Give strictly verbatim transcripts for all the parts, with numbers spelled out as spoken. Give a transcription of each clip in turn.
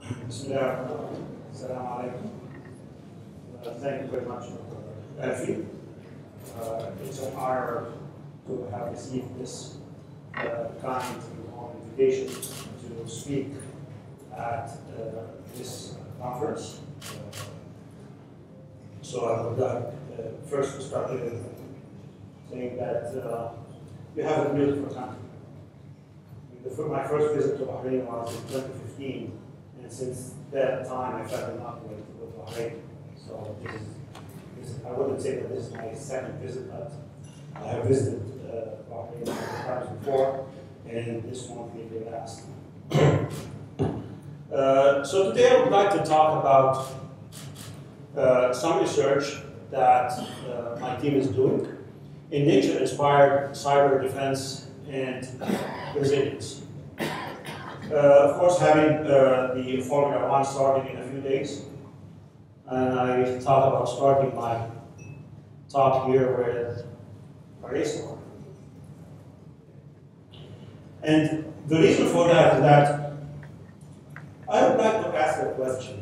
Bismillah. Assalamu alaikum. Uh, thank you very much, Alfie. Uh, it's an honor to have received this uh, kind of invitation to speak at uh, this conference. Uh, so I would like uh, first to start with saying that uh, we have a beautiful country. The, my first visit to Bahrain was in twenty fifteen, and since that time I fell in love with, with Bahrain. So this is, this is, I wouldn't say that this is my second visit, but I have visited uh, Bahrain several times before, and this won't be the last. uh, so today I would like to talk about uh, some research that uh, my team is doing in nature-inspired cyber defense and resilience. Uh, of course, having uh, the Formula One starting in a few days, and I thought about starting my talk here with a race car. And the reason for that is that I would like to ask a question.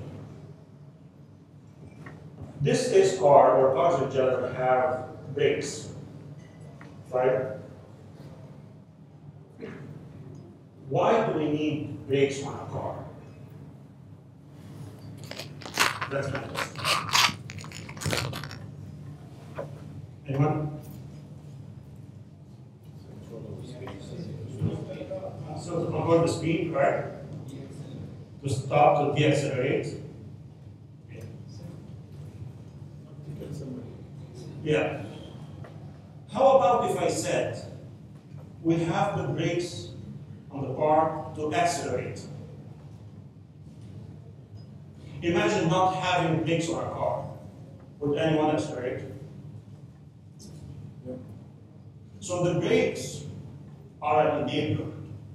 This race car, or cars in general, have brakes, right? Why do we need brakes on a car? That's my question. Anyone? So to control the speed, right? To stop, to deaccelerate. Yeah. How about if I said we have the brakes on the car to accelerate? Imagine not having brakes on a car. Would anyone accelerate? Yeah. So the brakes are an enabler.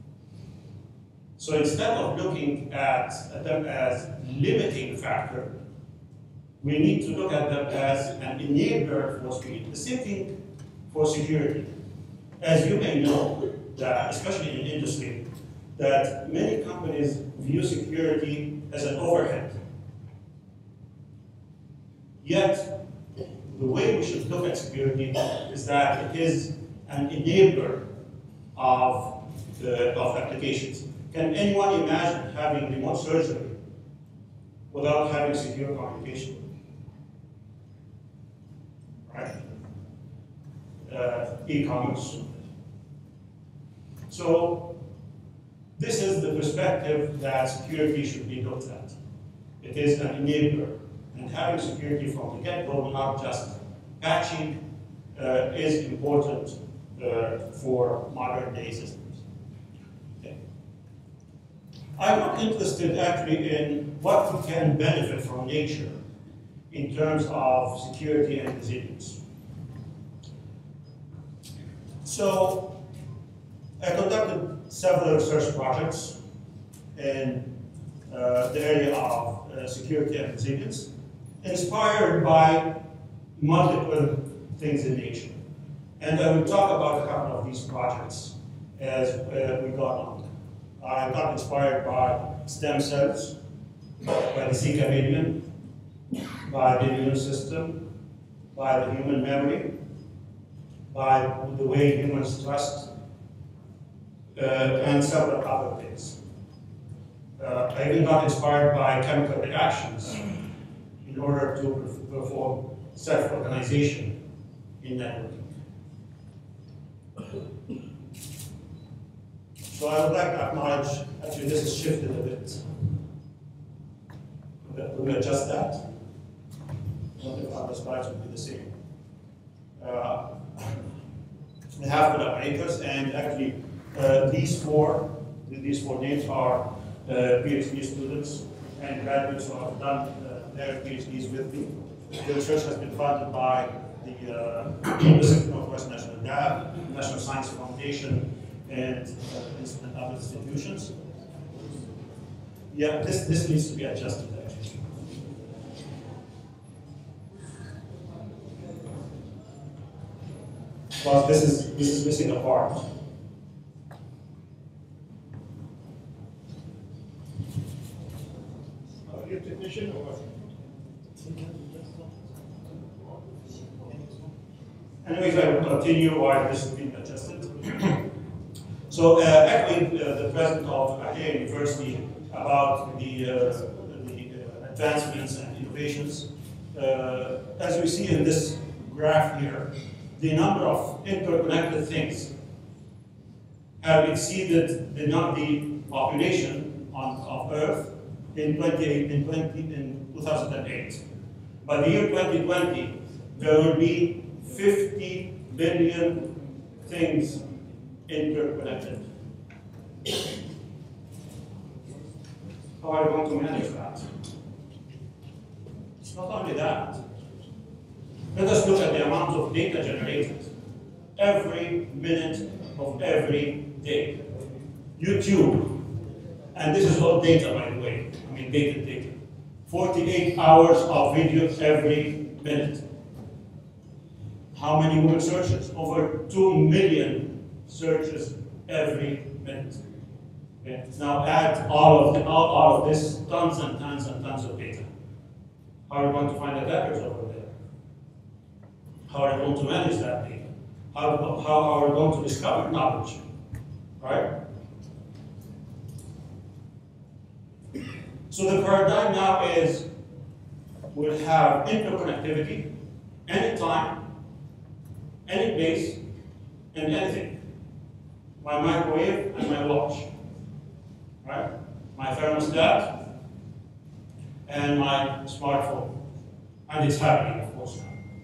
So instead of looking at them as limiting factor, we need to look at them as an enabler for speed. The same thing for security. As you may know, that especially in industry, that many companies view security as an overhead. Yet, the way we should look at security is that it is an enabler of, the, of applications. Can anyone imagine having remote surgery without having secure communication? Right? Uh, e-commerce. So, this is the perspective that security should be looked at. It is an enabler, and having security from the get-go, not just patching, uh, is important uh, for modern day systems. Okay. I'm not interested actually in what we can benefit from nature in terms of security and resilience. So, I conducted several research projects in uh, the area of uh, security and resilience, inspired by multiple things in nature. And I will talk about a couple of these projects as uh, we go along. I got inspired by stem cells, by the Zika variant, by the immune system, by the human memory, by the way humans trust, Uh, and several other things. Uh, I even got inspired by chemical reactions in order to perform self-organization in networking. So I would like to acknowledge, actually this has shifted a bit. Will we adjust that? I don't know if other slides will be the same. Uh, we have collaborators, and actually Uh, these four, these four names are uh, PhD students and graduates who have done uh, their PhDs with me. The research has been funded by the uh, Pacific Northwest National Lab, National Science Foundation, and, uh, and other institutions. Yeah, this, this needs to be adjusted actually. Because this is, this is missing a part. Are you a technician or what? Anyways, I will continue while this is being adjusted. So, uh, echoing uh, the president of Ahlia University about the, uh, the uh, advancements and innovations, uh, as we see in this graph here, the number of interconnected things have exceeded the, the population on, of Earth in, twenty, in, twenty, in two thousand eight. By the year twenty twenty, there will be fifty billion things interconnected. How are you going to manage that? It's not only that. Let us look at the amount of data generated every minute of every day. YouTube, and this is all data, by the way. I mean, data, data. forty-eight hours of video every minute. How many Google searches? Over two million searches every minute. Okay. Now add all of, the, all, all of this, tons and tons and tons of data. How are we going to find attackers over there? How are we going to manage that data? How, how are we going to discover knowledge? Right? So the paradigm now is we'll have interconnectivity anytime, any place, and anything. My microwave and my watch, right? My thermostat and my smartphone. And it's happening, of course,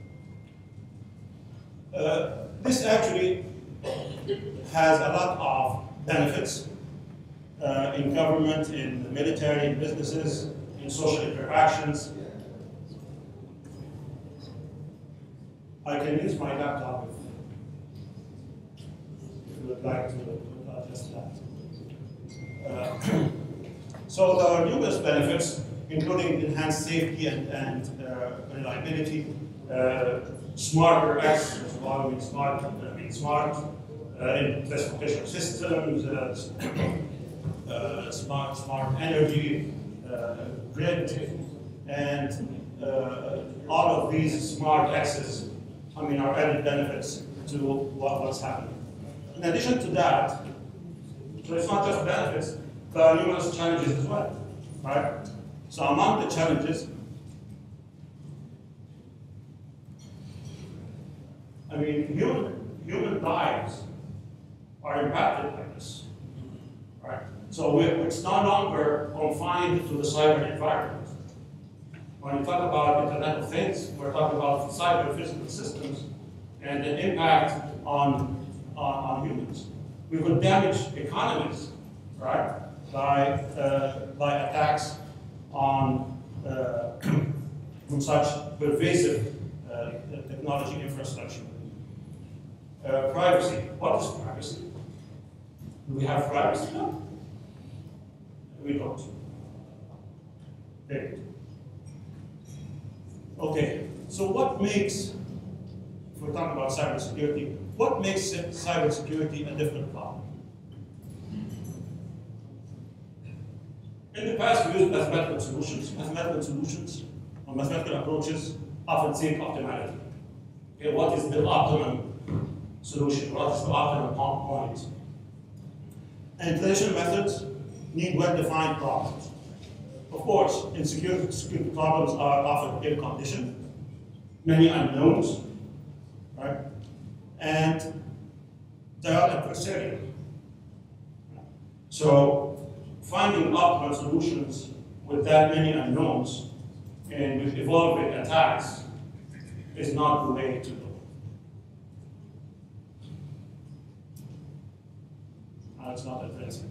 now. Uh, this actually has a lot of benefits uh, in government, in the military, in businesses, in social interactions. I can use my laptop if you would like to adjust that. Uh, so there are numerous benefits, including enhanced safety and, and uh, reliability, uh, smarter access, well, I mean smart, I mean smart uh, in transportation systems, uh, uh, smart, smart energy, uh, grid, and uh, all of these smart access, I mean, are added benefits to what, what's happening. In addition to that, so it's not just benefits, there are numerous challenges as well, right? So among the challenges, I mean, human, human lives are impacted by this, right? So we, it's no longer confined to the cyber environment. When we talk about Internet of Things, we're talking about cyber physical systems and the impact on, on, on humans. We could damage economies, right, by, uh, by attacks on, uh, on such pervasive uh, technology infrastructure. Uh, privacy. What is privacy? Do we have privacy? No. We don't. Okay. Okay. So what makes, if we're talking about cybersecurity, what makes cybersecurity a different problem? In the past, we used mathematical solutions. Mathematical solutions or mathematical approaches often seek optimality. Okay, what is the optimum solution? What is the optimum point? And traditional methods need well-defined problems. Of course, in security, security problems are often ill-conditioned, many unknowns, right? And they are adversarial. So finding optimal solutions with that many unknowns and with evolving attacks is not the way to go. And it's not addressing.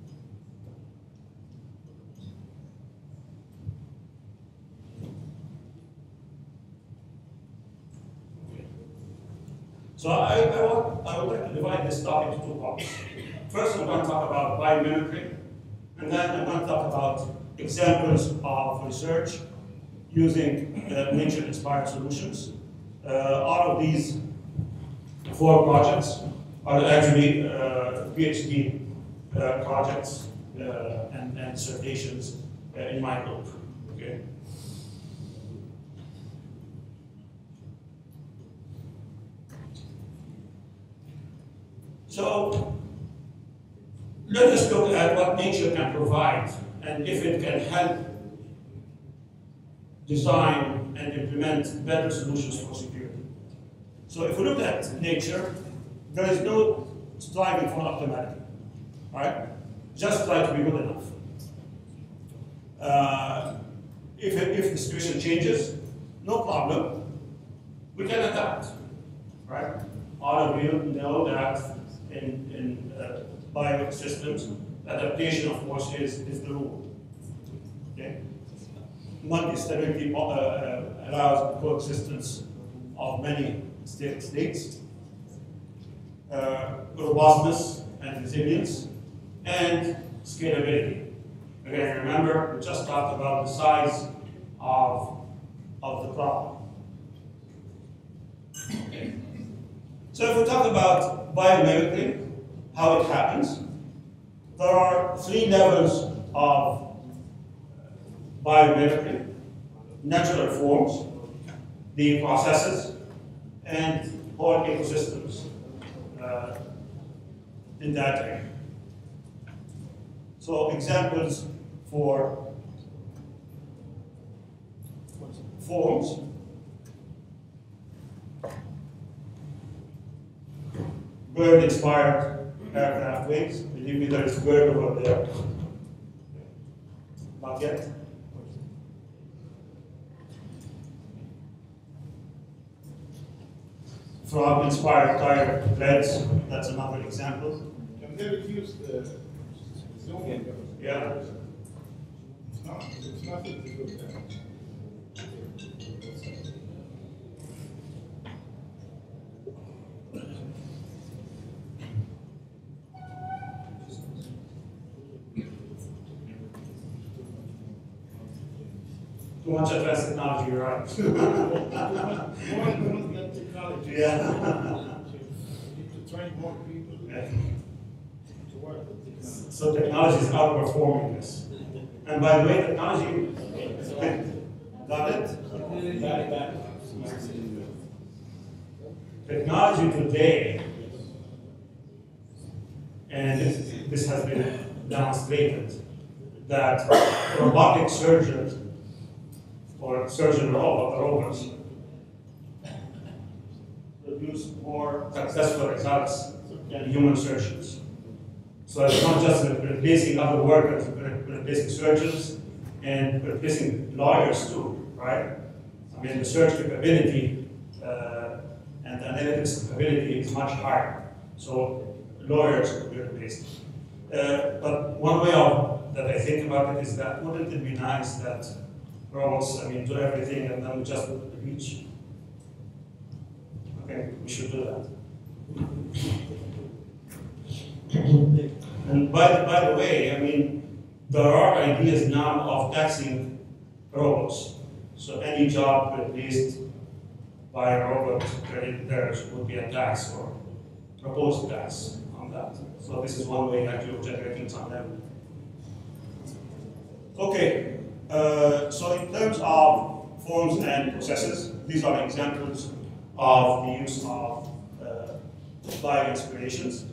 So I, I, want, I would like to divide this topic into two parts. First, I'm going to talk about biomimicry, and then I'm going to talk about examples of research using uh, nature-inspired solutions. Uh, all of these four projects are actually uh, PhD uh, projects uh, and, and dissertations uh, in my group. Okay. So let us look at what nature can provide and if it can help design and implement better solutions for security. So if we look at nature, there is no striving for optimality, right? Just try to be good enough. Uh, if, if the situation changes, no problem, we can adapt, right? All of you know that in, in uh, biosystems, adaptation, of course, is, is the rule. Okay? Multi-stability uh, uh, allows the coexistence of many state states, uh, robustness and resilience, and scalability. Again, remember, we just talked about the size of, of the problem. Okay. So if we talk about biomimicry, how it happens, there are three levels of biomimicry: natural forms, the processes, and whole ecosystems uh, in that area. So examples for forms. Bird-inspired aircraft wings. Believe me, there is a bird over there. Not yet. Frog-inspired tire beds. That's another example. Can they reduce the zoom? Yeah. It's not. It's nothing to do with that. Too much advanced technology, you're right. More than technology. Yeah. You need to train more people Yeah. to work with technology. So technology is outperforming this. And by the way, technology, got it? Technology today, and this, this has been demonstrated, that robotic surgeons or surgeon robot robots produce more successful results than human surgeons. So it's not just replacing other workers, but replacing surgeons and replacing lawyers too, right? I mean, the search capability uh, and the analytics capability is much higher. So lawyers could be replaced. Uh, but one way of, that I think about it is that wouldn't it be nice that robots, I mean, do everything and then just look at the beach? Okay, we should do that. And by the, by the way, I mean, there are ideas now of taxing robots. So any job replaced by a robot, there would be a tax or proposed tax on that. So this is one way actually of generating some revenue. Okay, uh, so in terms of forms and processes, these are examples of the use of uh, bio-inspirations.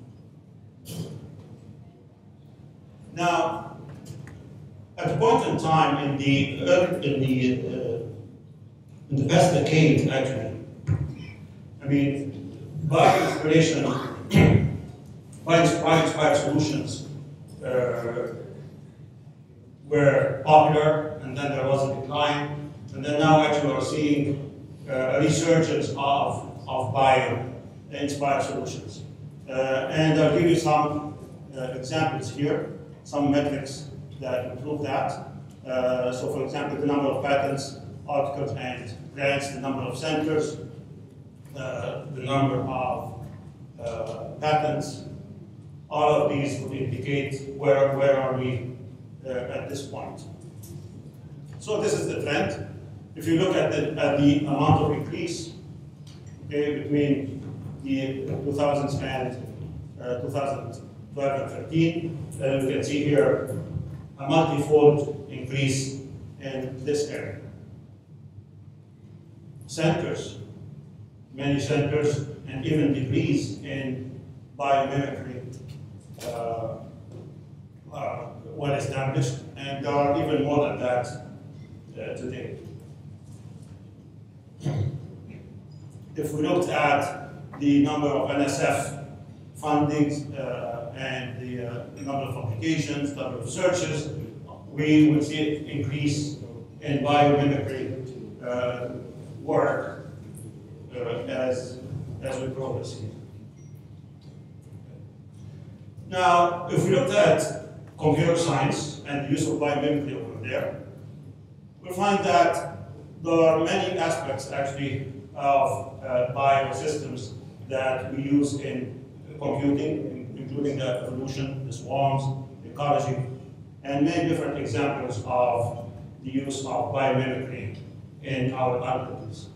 Now, at a point in time in the in the uh, in the past decade, actually, I mean, bio-inspiration, bio-inspired solutions uh, were popular, and then there was a decline, and then now actually we're seeing uh, a resurgence of of bio-inspired solutions. Uh, and I'll give you some uh, examples here. Some metrics that improve that. Uh, so for example, the number of patents, articles, and grants, the number of centers, uh, the number of uh, patents, all of these would indicate where, where are we uh, at this point. So this is the trend. If you look at the, at the amount of increase, okay, between the two thousands and uh, two thousand twelve and thirteen, uh, you can see here a multi-fold increase in this area. Centers, many centers, and even degrees in biomimicry uh, are well established, and there are even more than that uh, today. If we looked at the number of N S F fundings uh, and the uh, number of publications, number of searches, we would see an increase in biomimicry uh, work uh, as, as we progress here. Now, if we looked at computer science and the use of biomimicry over there, we find that there are many aspects actually of uh, biosystems that we use in computing, including the evolution, the swarms, ecology, and many different examples of the use of biomimicry in our algorithms.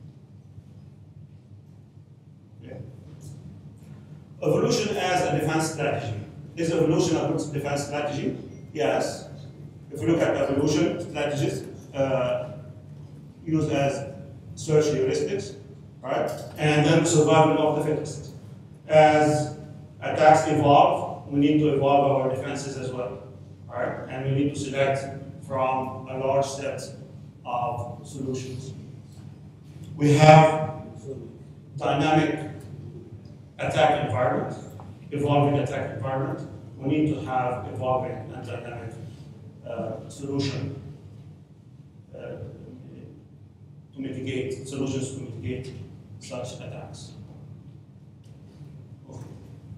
Okay. Evolution as a defense strategy. Is evolution a good defense strategy? Yes. If we look at evolution strategies, uh, used as search heuristics, right? And then survival of the fittest. As attacks evolve, we need to evolve our defenses as well, right? And we need to select from a large set of solutions. We have dynamic attack environment, evolving attack environment. We need to have evolving and dynamic uh, solution uh, to mitigate, solutions to mitigate such attacks. Okay.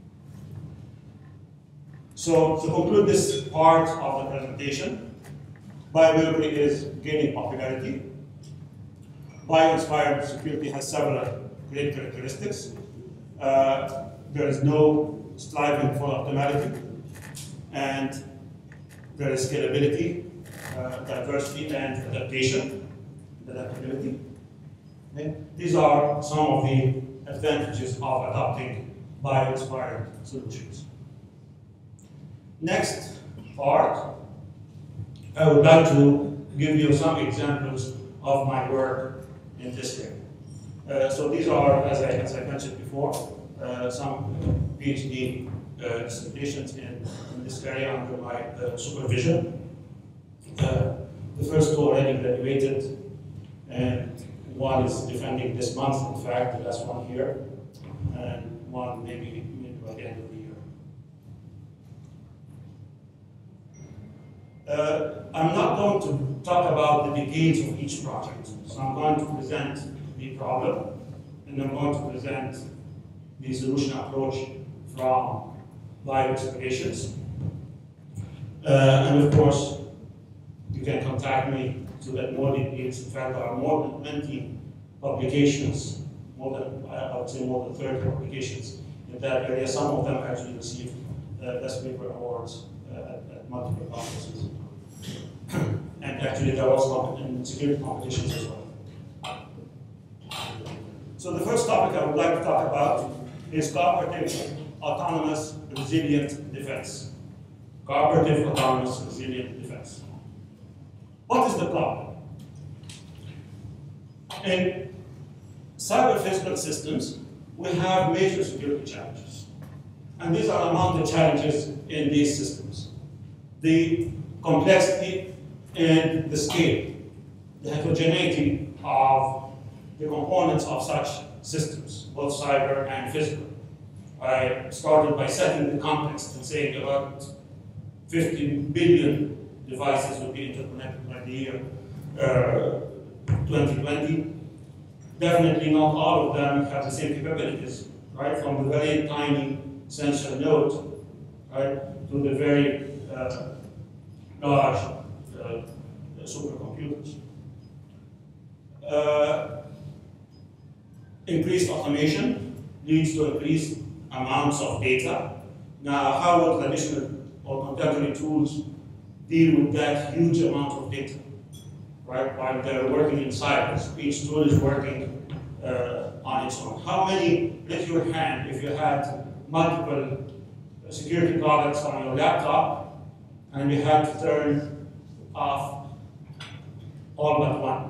So to conclude this part of the presentation, biomimicry is gaining popularity. Bio-inspired security has several great characteristics. Uh, there is no striving for optimality, and there is scalability, uh, diversity, and adaptation, adaptability. Okay. These are some of the advantages of adopting bio-inspired solutions. Next part, I would like to give you some examples of my work in this area. Uh, so these are, as I, as I mentioned before, uh, some PhD uh, dissertations in, in this area under my uh, supervision. Uh, the first two already graduated, and one is defending this month, in fact, the last one here, and one maybe, maybe by the end of the year. Uh, I'm not going to talk about the decades of each project, so I'm going to present the problem, and I'm going to present the solution approach from bio-explorations. Uh, and of course, you can contact me to get more details. In fact, there are more than twenty publications, more than, I would say more than thirty publications in that area. Some of them actually received uh, Best Paper Awards uh, at, at multiple conferences. And actually there was in security competitions as well. So the first topic I would like to talk about is cooperative, autonomous, resilient defense. Cooperative, autonomous, resilient defense. What is the problem? In cyber physical systems, we have major security challenges. And these are among the challenges in these systems. The complexity and the scale, the heterogeneity of the components of such systems, both cyber and physical. I started by setting the context and saying about fifty billion devices will be interconnected by the year uh, twenty twenty. Definitely not all of them have the same capabilities, right? From the very tiny sensor node, right, to the very uh, large uh, supercomputers. Uh, increased automation leads to increased amounts of data. Now, how will traditional or contemporary tools deal with that huge amount of data? Right, while they're working in silos, each tool is working uh, on its own. How many, raise your hand if you had multiple security products on your laptop and you had to turn off all but one.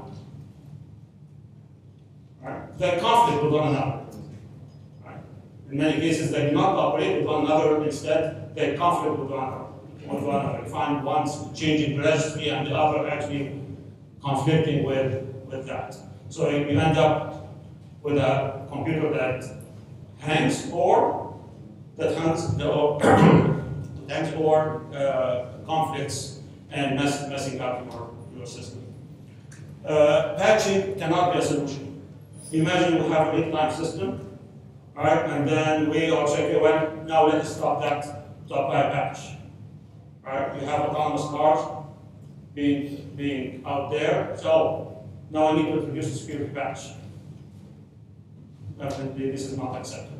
Right? They conflict with one another. Right? In many cases, they do not cooperate with one another. Instead, they conflict with one another. With one another. You find one's changing the registry and the other actually conflicting with, with that. So you end up with a computer that hangs or that hangs or, hangs or uh, conflicts and mess, messing up your, your system. Uh, patching cannot be a solution. Imagine we have a real-time system, all right, and then we all say, okay, well, now let us stop that to apply a patch. All right, we have autonomous cars being, being out there, so now I need to introduce a security patch. Definitely, this is not accepted.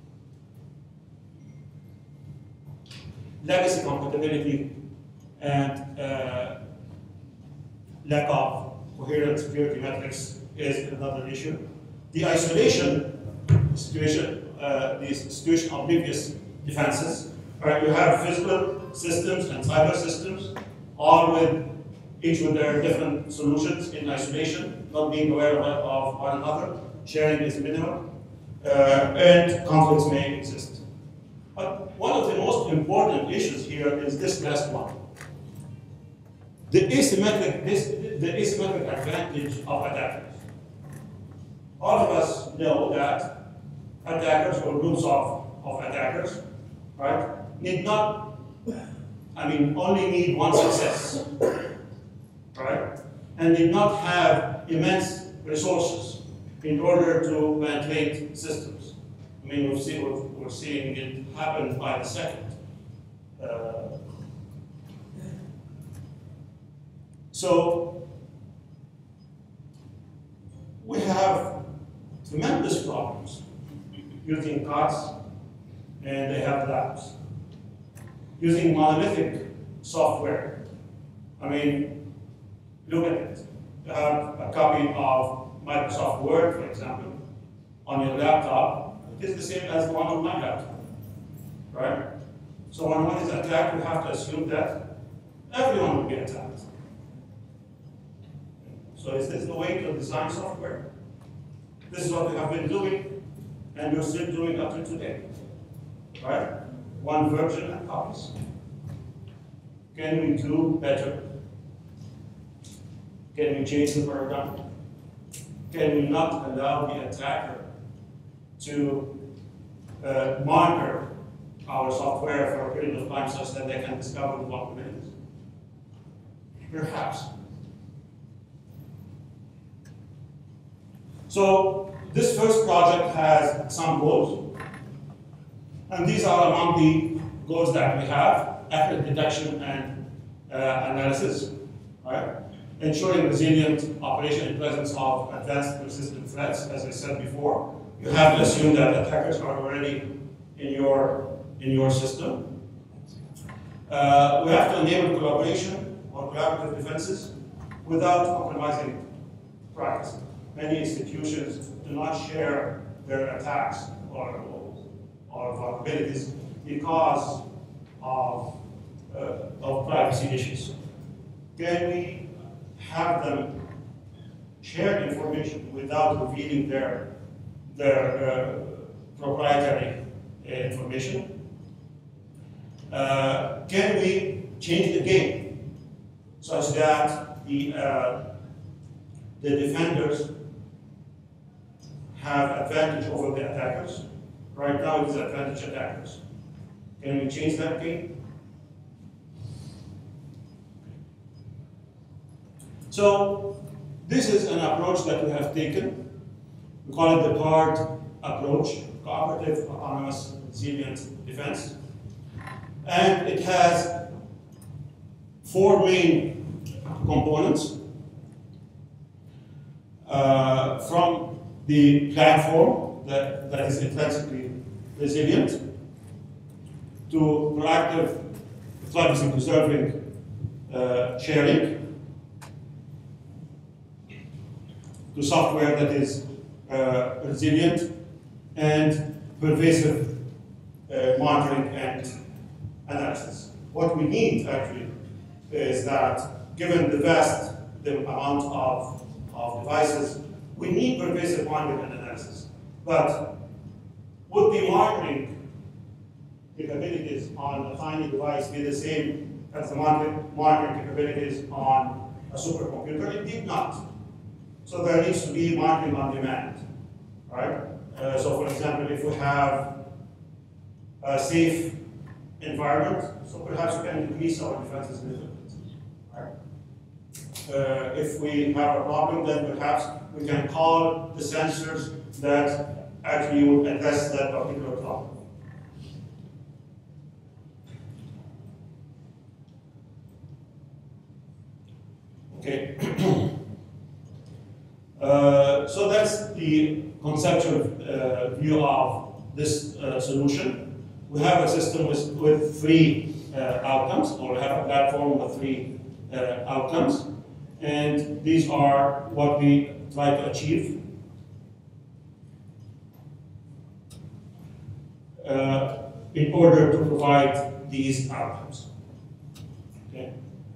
Legacy compatibility and uh, lack of coherent security metrics is another issue. The isolation situation, uh, the situation of previous defenses. Right, you have physical systems and cyber systems, all with each with their different solutions in isolation, not being aware of, of one another. Sharing is minimal, uh, and conflicts may exist. But one of the most important issues here is this last one. The asymmetric, this, the asymmetric advantage of attackers. All of us know that attackers or groups of, of attackers, right, need not, I mean, only need one success, right, and did not have immense resources in order to penetrate systems. I mean, we've seen, we're, we're seeing it happen by the second. Uh, so, we have tremendous problems using cards, and they have labs. Using monolithic software. I mean, look at it. You have a copy of Microsoft Word, for example, on your laptop. It is the same as the one on my laptop, right? So when one is attacked, we have to assume that everyone will be attacked. So is this the way to design software? This is what we have been doing, and we're still doing up to today, right? One version and copies. Can we do better? Can we change the paradigm? Can we not allow the attacker to uh, monitor our software for a period of time such that they can discover the vulnerabilities? Perhaps. So this first project has some goals, and these are among the goals that we have: accurate detection and uh, analysis, right? Ensuring resilient operation in presence of advanced persistent threats. As I said before, you have to assume that attackers are already in your in your system. Uh, we have to enable collaboration or collaborative defenses without compromising privacy. Many institutions do not share their attacks or, or vulnerabilities because of, uh, of privacy issues. Can we have them share information without revealing their, their uh, proprietary uh, information? Uh, can we change the game such that the, uh, the defenders have advantage over the attackers? Right now it is advantage attackers. Can we change that game? So this is an approach that we have taken. We call it the CARD approach, Cooperative, Autonomous, Resilient Defense. And it has four main components. Uh, from the platform that, that is intrinsically resilient, to proactive privacy preserving uh, sharing, to software that is uh, resilient, and pervasive uh, monitoring and analysis. What we need actually is that, given the vast the amount of, of devices, we need pervasive monitoring and analysis. But would the monitoring capabilities on a tiny device be the same as the monitoring capabilities on a supercomputer? It did not. So there needs to be monitoring on demand, right? Uh, so for example, if we have a safe environment, so perhaps we can increase our defenses a little bit, right? Uh, if we have a problem, then perhaps we can call the sensors that actually would address that particular problem. Okay. uh, so that's the conceptual uh, view of this uh, solution. We have a system with, with three uh, outcomes, or we have a platform with three uh, outcomes. And these are what we try to achieve. Uh, in order to provide these outcomes. Okay.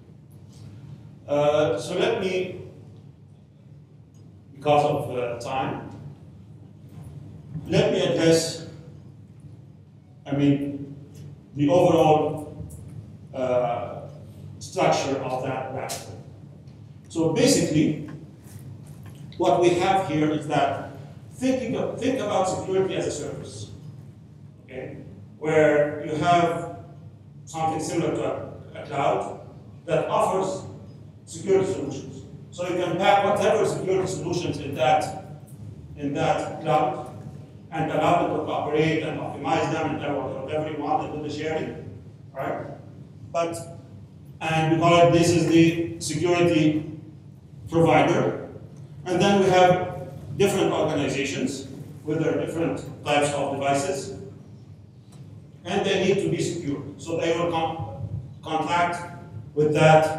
Uh, so let me, because of uh, time, let me address, I mean, the overall uh, structure of that platform. So basically, what we have here is that thinking of, think about security as a service, okay, where you have something similar to a, a cloud that offers security solutions. So you can pack whatever security solutions in that in that cloud and allow them to operate and optimize them and whatever you want and do the sharing, right? But and we call it this is the security provider, and then we have different organizations with their different types of devices, and they need to be secure. So they will con contact with that.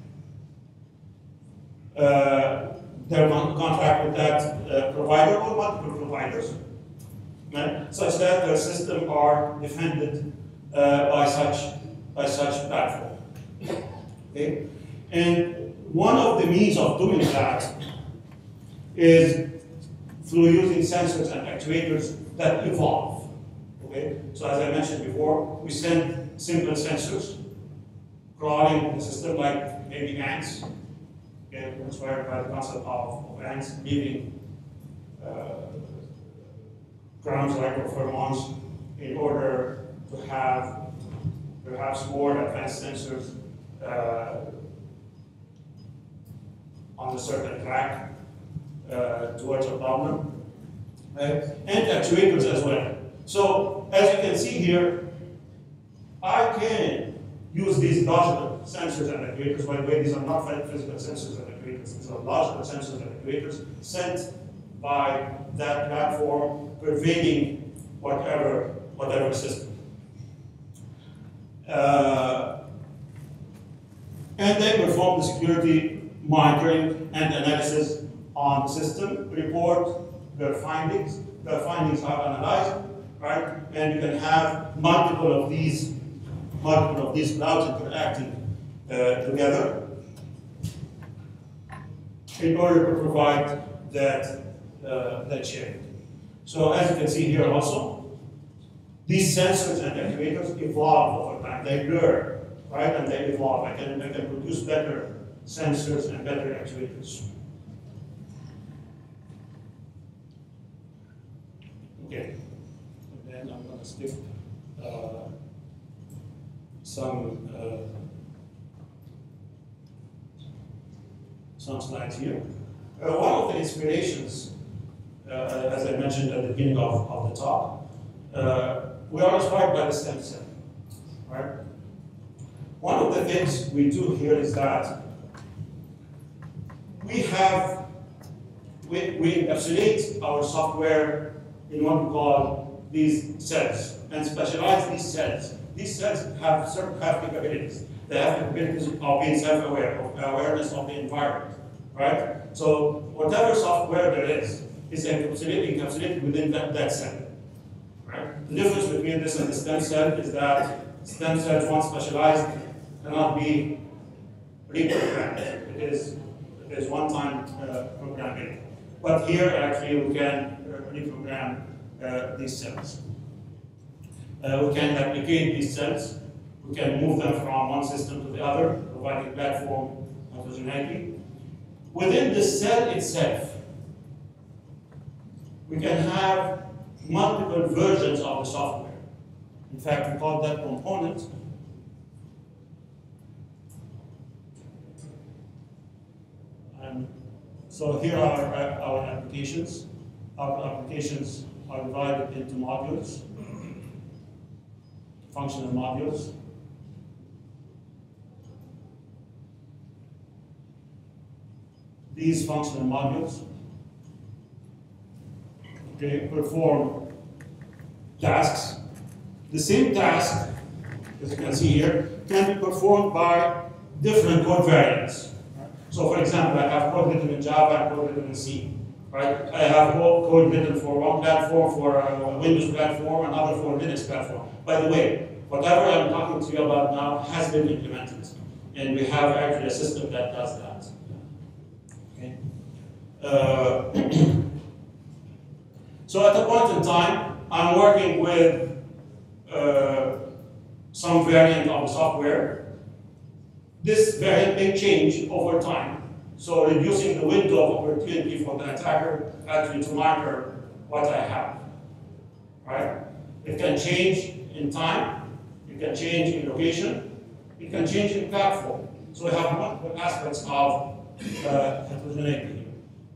Uh, their con contract with that uh, provider or multiple providers, right? Such that their systems are defended uh, by such by such platform. Okay, and one of the means of doing that is through using sensors and actuators that evolve. Okay, so as I mentioned before, we send simple sensors crawling the system like maybe ants. Okay, inspired by the concept of, of ants leaving uh, crumbs like pheromones in order to have perhaps more advanced sensors uh, on a certain track uh, towards a problem, right? And actuators as well. So as you can see here, I can use these logical sensors and actuators. By the way, these are not physical sensors and actuators. These are logical sensors and actuators sent by that platform pervading whatever, whatever system. Uh, and they perform the security monitoring and analysis on the system, report their findings. Their findings are analyzed, right? And you can have multiple of these multiple of these clouds interacting uh, together in order to provide that, uh, that sharing. So as you can see here also, these sensors and actuators evolve over time. They learn, right? And they evolve. I can, I can produce better sensors and better actuators. Okay. And then I'm going to skip uh, some uh, some slides here. Uh, one of the inspirations, uh, as I mentioned at the beginning of, of the talk, uh, we are inspired by the stem cell, right? One of the things we do here is that we have, we, we encapsulate our software in what we call these cells and specialize these cells. These cells have certain have capabilities. They have capabilities of being self-aware, of awareness of the environment, right? So whatever software there is, is encapsulated, encapsulated within that, that cell, right? The difference between this and the stem cell is that stem cells, once specialized, cannot be reprogrammed. It is is one-time uh, programming. But here, actually, we can uh, reprogram uh, these cells. Uh, we can replicate these cells. We can move them from one system to the other, providing platform heterogeneity. Within the cell itself, we can have multiple versions of the software. In fact, we call that component. And so here are uh, our applications. Our applications are divided into modules, functional modules. These functional modules, okay, perform tasks. The same task, as you can see here, can be performed by different code variants. So for example, I have code written in Java and code written in C. Right? I have code written for one platform, for a Windows platform, another for Linux platform. By the way, whatever I'm talking to you about now has been implemented. And we have actually a system that does that. Okay. Uh, so at a point in time, I'm working with uh, some variant of the software. This variant may change over time. So reducing the window of opportunity for the attacker actually to monitor what I have. Right? It can change in time, it can change in location, it can change in platform. So we have multiple aspects of uh, heterogeneity here.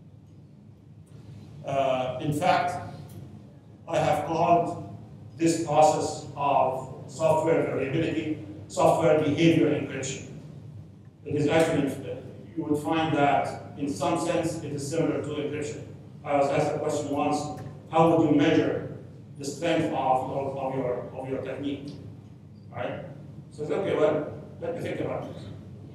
Uh, in fact, I have called this process of software variability software behavior encryption. It is actually, you would find that in some sense it is similar to encryption. I was asked a question once, how would you measure the strength of, of, of, your, of your technique? Right? So I said, okay, well, let me think about it.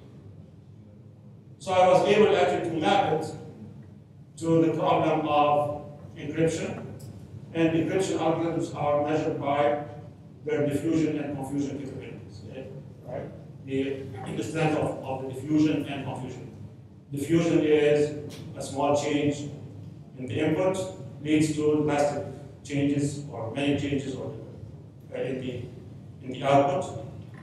So I was able actually to map it to the problem of encryption. And encryption algorithms are measured by their diffusion and confusion capabilities. Right? The, the strength of, of the diffusion and confusion. Diffusion is a small change in the input leads to drastic changes or many changes or uh, in the in the output.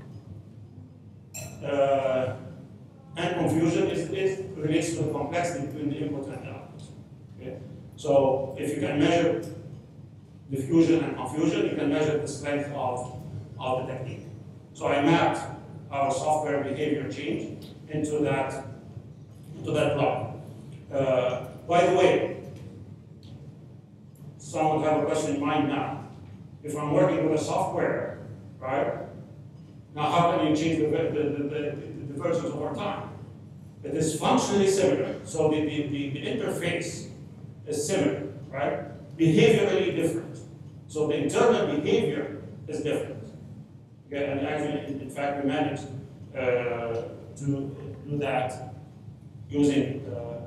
Uh, and confusion is, is relates to the complexity between the input and the output. Okay? So if you can measure diffusion and confusion, you can measure the strength of, of the technique. So I mapped our software behavior change into that into that block. Uh, by the way, some would have a question in mind now. If I'm working with a software, right? Now how can you change the, the, the, the, the versions over time? It is functionally similar. So the, the, the, the interface is similar, right? Behaviorally different. So the internal behavior is different. Okay, and actually, in, in fact, we managed uh, to do that using uh,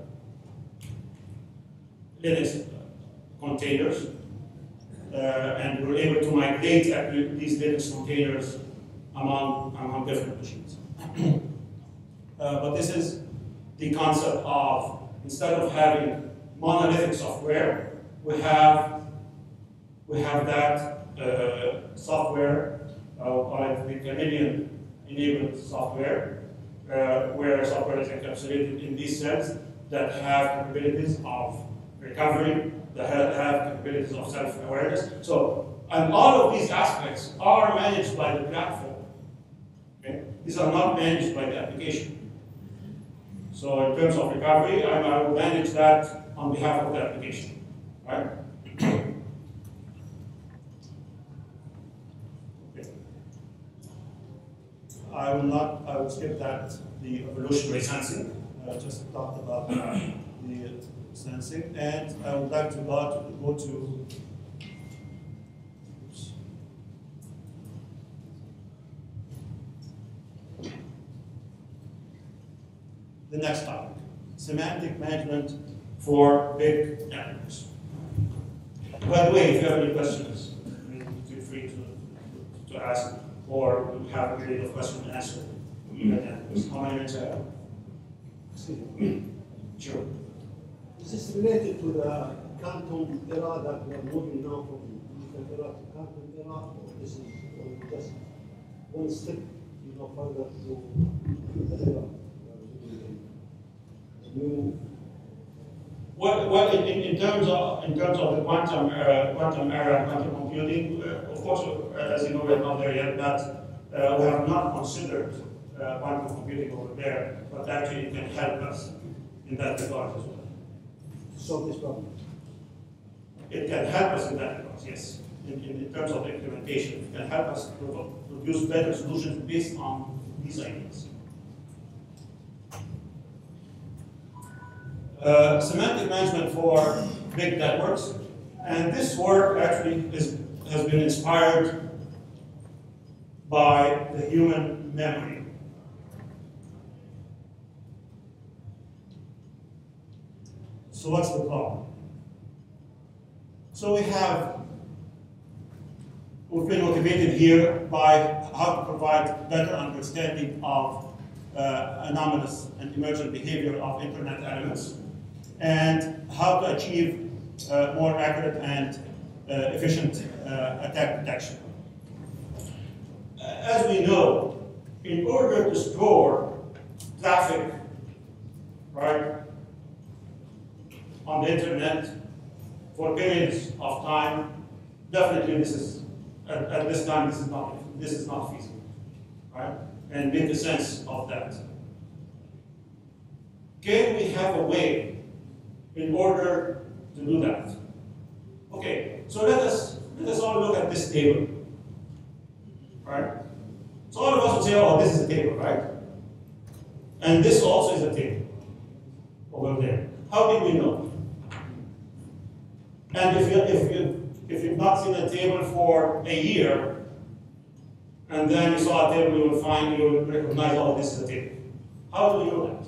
Linux containers, uh, and we were able to migrate these Linux containers among, among different machines. uh, but this is the concept of, instead of having monolithic software, we have we have that uh, software, uh, called the chameleon-enabled software, uh, where software is encapsulated in these cells that have capabilities of recovery, that have, have capabilities of self-awareness. So, and all of these aspects are managed by the platform. Okay? These are not managed by the application. So, in terms of recovery, I, I will manage that on behalf of the application. Right? I will not, I will skip that, the evolutionary sensing. I just talked about uh, the sensing, and I would like to go to, go to oops. the next topic, semantic management for big networks. By the way, if you have any questions, feel free to, to ask, or we have a period of question and answer. How many minutes I have? Sure. Is this related to the quantum era that we are moving now from digital era to quantum era, or this is or just one step, you know, further to the era we are moving in? New Well, well in, in, in terms of in terms of the quantum era, quantum era, and quantum computing, uh, of course, uh, as you know, we're not there yet. But uh, we have not considered uh, quantum computing over there, but actually it can help us in that regard as well. solve this problem. It can help us in that regard, yes. In, in, in terms of implementation, it can help us to produce better solutions based on these ideas. Uh, semantic management for big networks, and this work actually is, has been inspired by the human memory. So what's the problem? So we have, we've been motivated here by how to provide better understanding of uh, anomalous and emergent behavior of internet elements, and how to achieve uh, more accurate and uh, efficient uh, attack detection. As we know, in order to store traffic, right, on the internet for periods of time, definitely this is, at, at this time, this is not, this is not feasible, right? And make a sense of that. Can we have a way in order to do that? Okay, so let us, let us all look at this table, right? So all of us would say, oh, this is a table, right? And this also is a table over there. How did we know? And if you if you if you've not seen a table for a year, and then you saw a table, you will find you will recognize, oh, this is a table. How do you know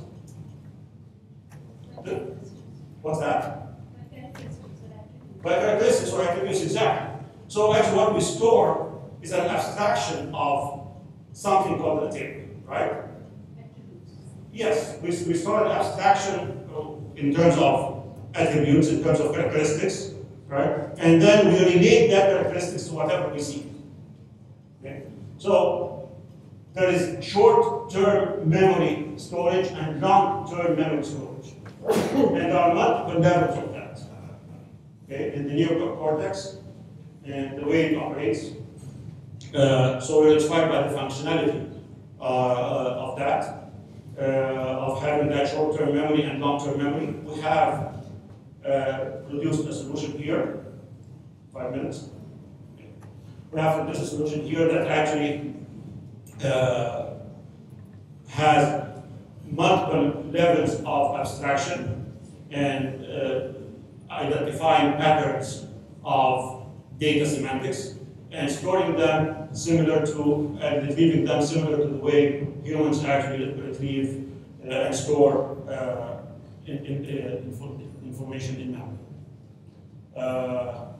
that? What's that? By characteristics or attributes, exactly. So actually, what we store is an abstraction of something called a table, right? Yes, we, we store an abstraction in terms of attributes, in terms of characteristics, right? And then we relate that characteristics to whatever we see. Okay? So there is short-term memory storage and long-term memory storage. And there are multiple levels of that. Okay? In the neocortex and the way it operates. Uh, so we're inspired by the functionality uh, of that, uh, of having that short-term memory and long-term memory. We have Uh, produced a solution here, five minutes. We have produced a solution here that actually uh, has multiple levels of abstraction and uh, identifying patterns of data semantics and storing them similar to, and retrieving them similar to the way humans actually retrieve uh, and store uh, in, in, uh, information. information in memory. Uh,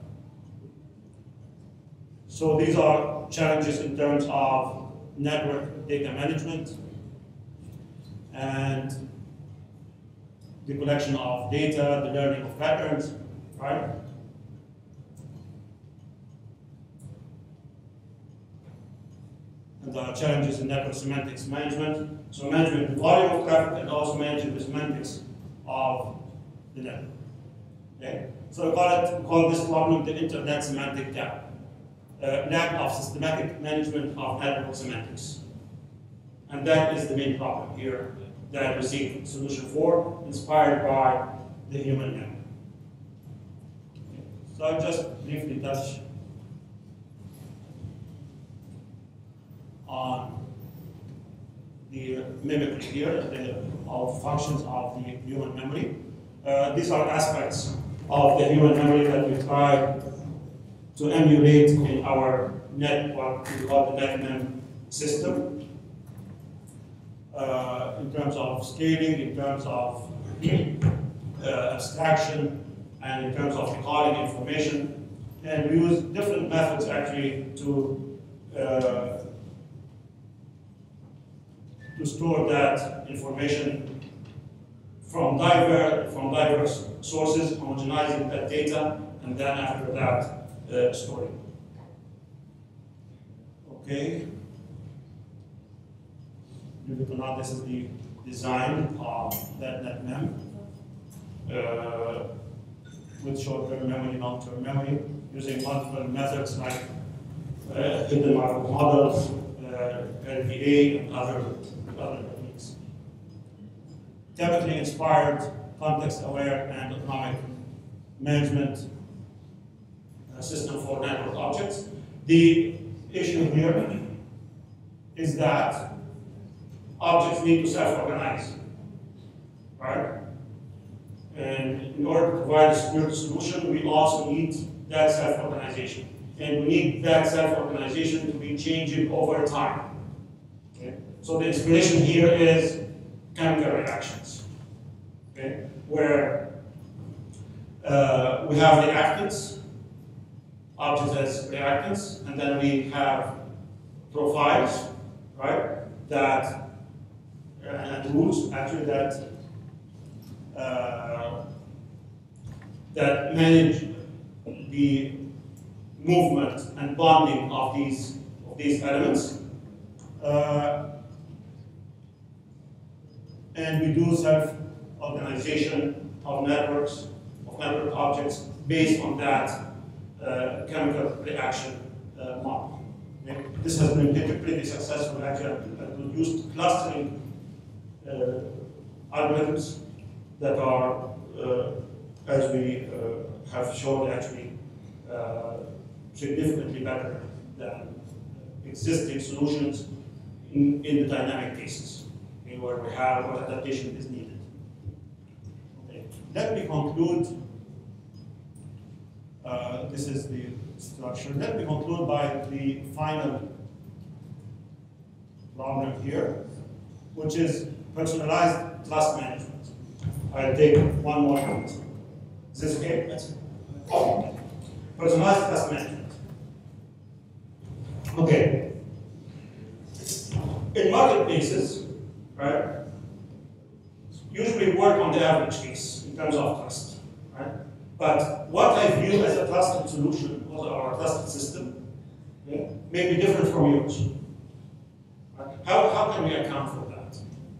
so these are challenges in terms of network data management and the collection of data, the learning of patterns, right? And there are challenges in network semantics management. So managing the volume of traffic and also managing the semantics of the network. Okay? So we call it, we call this problem the internet semantic gap. Uh, lack of systematic management of network semantics. And that is the main problem here that we seek solution for, inspired by the human memory. Okay. So I'll just briefly touch on the mimicry here, the of functions of the human memory. Uh, these are aspects of the human memory that we try to emulate in our net, what we call the NetMem system. Uh, in terms of scaling, in terms of uh, abstraction, and in terms of recalling information. And we use different methods actually to uh, to store that information from diverse, from diverse sources, homogenizing that data, and then after that, uh, storing. Okay. Believe it or not, this is the design of that NetMem uh, with short-term memory, long-term memory, using multiple methods like uh, hidden Markov models, uh, L V A, and other, other techniques. Chemically inspired, context-aware, and autonomic management uh, system for network objects. The issue here is that objects need to self-organize, right? And in order to provide a secure solution, we also need that self-organization. And we need that self-organization to be changing over time. Okay? So the inspiration here is chemical reactions, okay? Where uh, we have reactants, objects as reactants, and then we have profiles, right? That uh, and rules actually that uh, that manage the movement and bonding of these of these elements, uh, and we do self-organization of networks of network objects based on that uh, chemical reaction uh, model. Okay? This has been pretty, pretty successful. Actually, I've used clustering uh, algorithms that are, uh, as we uh, have shown, actually uh, significantly better than existing solutions in, in the dynamic cases, okay, where we have where adaptation is needed. Okay. Let me conclude. Uh, this is the structure. Let me conclude by the final problem here, which is personalized class management. I'll take one more minute. Is this okay? That's okay. Personalized class management. Okay. In marketplaces, right, usually work on the average case in terms of trust, right? But what I view as a trusted solution or a trusted system, okay, may be different from yours. Right? How, how can we account for that?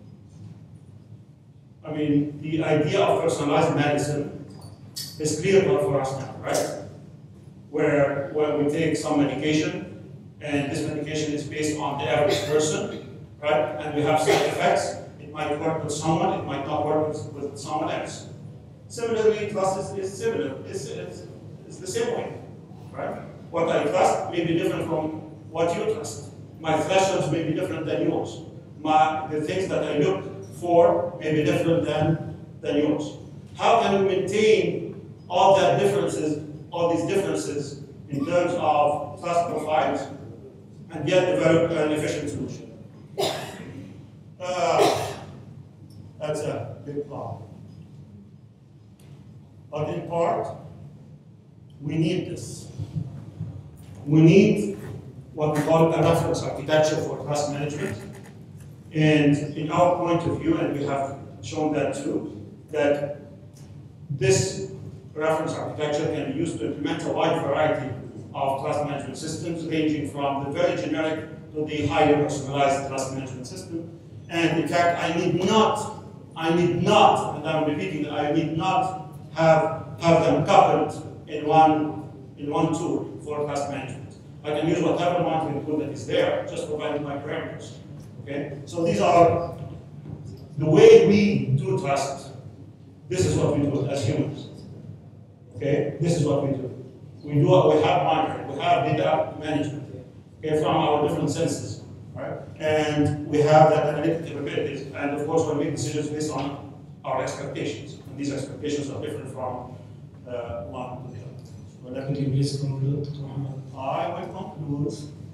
I mean, the idea of personalized medicine is clear for us now, right? Where, where we take some medication, and this medication is based on the average person, right? And we have side effects. It might work with someone, it might not work with, with someone else. Similarly, trust is, is similar. It's, it's, it's the same way, right? What I trust may be different from what you trust. My thresholds may be different than yours. My, the things that I look for may be different than, than yours. How can we maintain all that differences, all these differences in terms of trust profiles and yet develop an efficient solution? Uh, that's a big problem. But in part, we need this. We need what we call a reference architecture for trust management. And in our point of view, and we have shown that too, that this reference architecture can be used to implement a wide variety of trust management systems, ranging from the very generic to the highly personalized trust management system. And in fact, I need not, I need not, and I'm repeating, I need not have, have them coupled in one, in one tool for trust management. I can use whatever monitoring tool that is there, just providing my parameters. Okay? So these are the way we do trust. This is what we do as humans. Okay? This is what we do. We do what we have monitoring, we have data management, okay, from our different senses. Right? And we have that analytic capabilities. And of course, we make decisions based on our expectations. And these expectations are different from uh, one to the other. So let me Could you please conclude, Doctor Mohammed? I will conclude